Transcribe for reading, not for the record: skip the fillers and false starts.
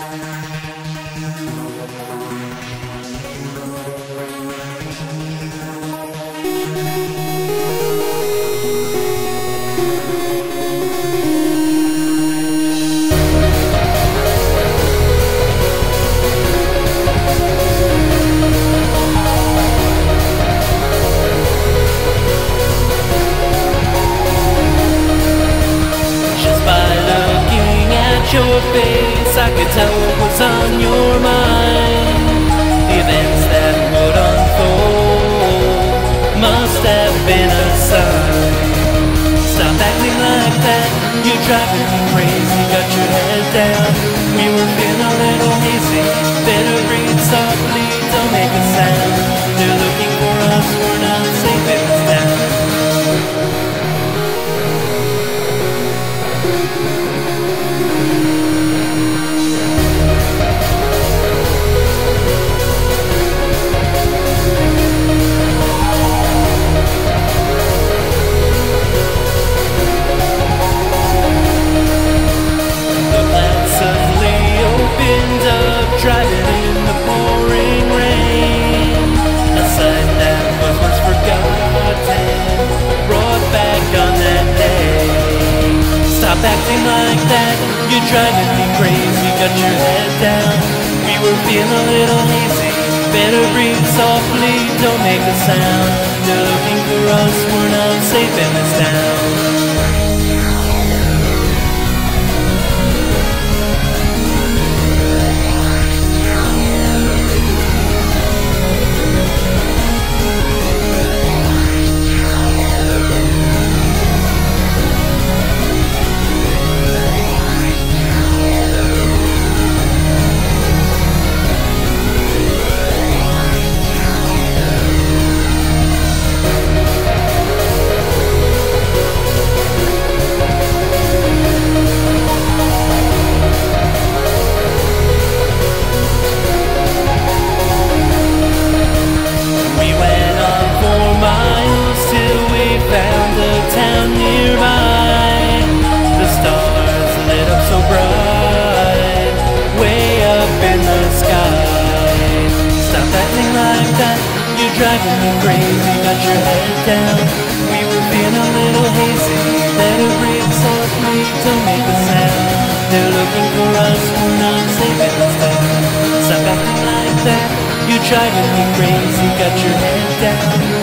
Your face, I could tell what was on your mind. The events that would unfold must have been a sign. Stop acting like that, you're driving me crazy. Got your head down, we were feeling a little hazy. Better breathe softly, don't make a sound. They're looking for us, we're not safe in this town. Driving in the pouring rain, a sight that was once forgotten, brought back on that day. Stop acting like that, you're driving me crazy. Got your head down, we were feeling a little hazy. Better breathe softly, don't make a sound. They're looking for us, we're not safe in this town. Driving me crazy, got your head down. We were feeling a little hazy. Better breathe softly, don't make a sound. They're looking for us, we're not safe in this town. Stop acting like that, you're driving me crazy. Got your head down.